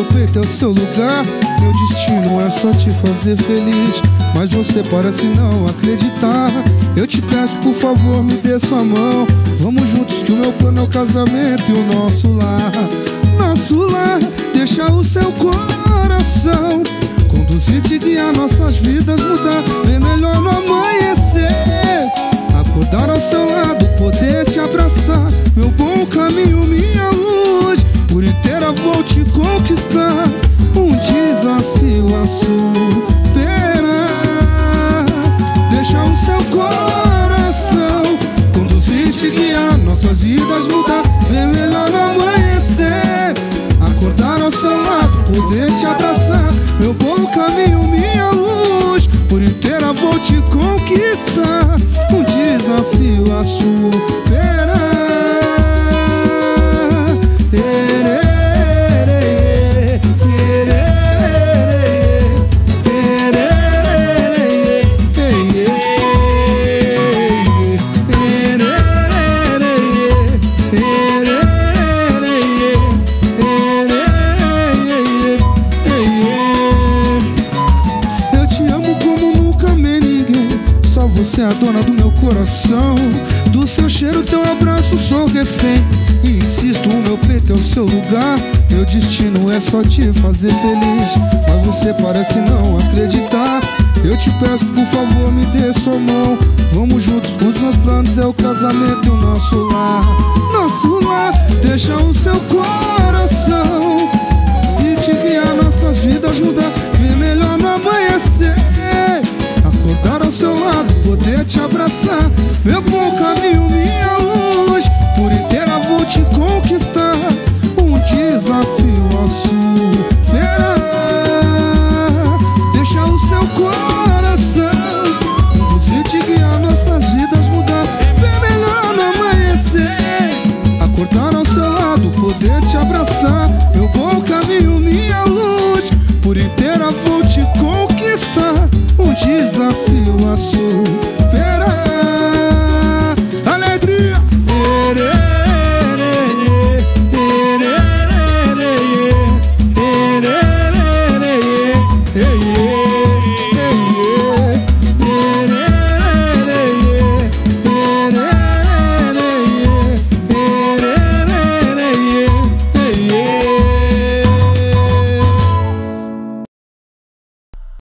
meu peito é o seu lugar. Meu destino é só te fazer feliz, mas você parece não acreditar. Eu te peço, por favor, me dê sua mão. Vamos juntos que o meu plano é o casamento e o nosso lar. Nosso lar, deixa o seu coração conduzir, te guiar, nossas vidas mudar. Bem melhor no amanhecer, acordar ao seu lado, poder te abraçar. Meu bom caminho, minha luz, por inteira vou te conquistar. Um desafio a superar. Deixa o seu coração conduzir, te guiar, nossas vidas mudar. Bem melhor no amanhecer, acordar ao seu lado, poder te abraçar. Meu bom caminho, minha luz, por inteira vou te conquistar. Um desafio a superar. Você é a dona do meu coração, do seu cheiro, teu abraço, sou refém. E insisto, o meu peito é o seu lugar. Meu destino é só te fazer feliz, mas você parece não acreditar. Eu te peço, por favor, me dê sua mão. Vamos juntos, os meus planos é o casamento e o nosso lar. Nosso lar, deixa o seu coração e te guiar, nossas vidas mudar. Ver melhor no amanhecer, acordar ao seu lado, poder te abraçar. Meu